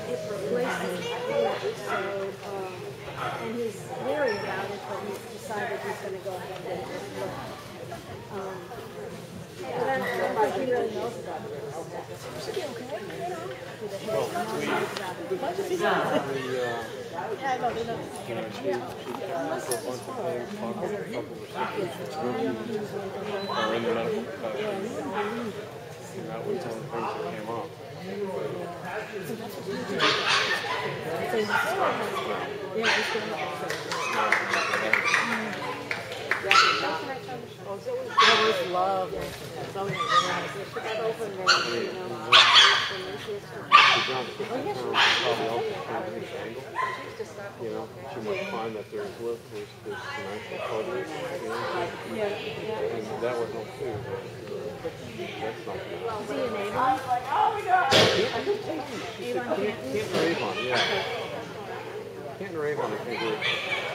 it replaced it. So, and he's leery about it, but he's decided he's going to go ahead and just look. I don't think he really knows about it. Should be okay, you know. With a head, knows about it. Yeah, I know, they know. Are in the medical profession. And that was one of the things that came up. I always love it. It's always nice. It's open there, you know. You know, she might find that there's some actual photos, you know, and that was no too. That's not good. Is he an Avon? Can't rave on, yeah. Can't rave on, I think.